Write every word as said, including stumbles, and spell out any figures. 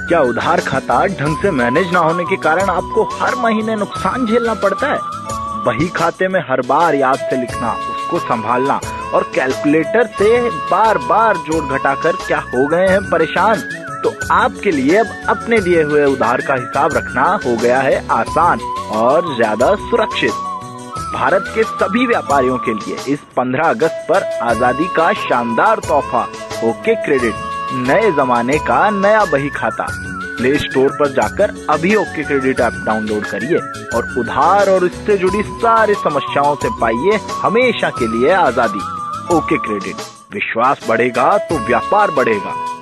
क्या उधार खाता ढंग से मैनेज ना होने के कारण आपको हर महीने नुकसान झेलना पड़ता है? बही खाते में हर बार याद से लिखना, उसको संभालना और कैलकुलेटर से बार बार जोड़ घटाकर क्या हो गए हैं परेशान? तो आपके लिए अब अपने दिए हुए उधार का हिसाब रखना हो गया है आसान और ज्यादा सुरक्षित। भारत के सभी व्यापारियों के लिए इस पंद्रह अगस्त पर आजादी का शानदार तोहफा ओके क्रेडिट, नए जमाने का नया बही खाता। प्ले स्टोर पर जाकर अभी ओके क्रेडिट ऐप डाउनलोड करिए और उधार और इससे जुड़ी सारी समस्याओं से पाइए हमेशा के लिए आजादी। ओके क्रेडिट, विश्वास बढ़ेगा तो व्यापार बढ़ेगा।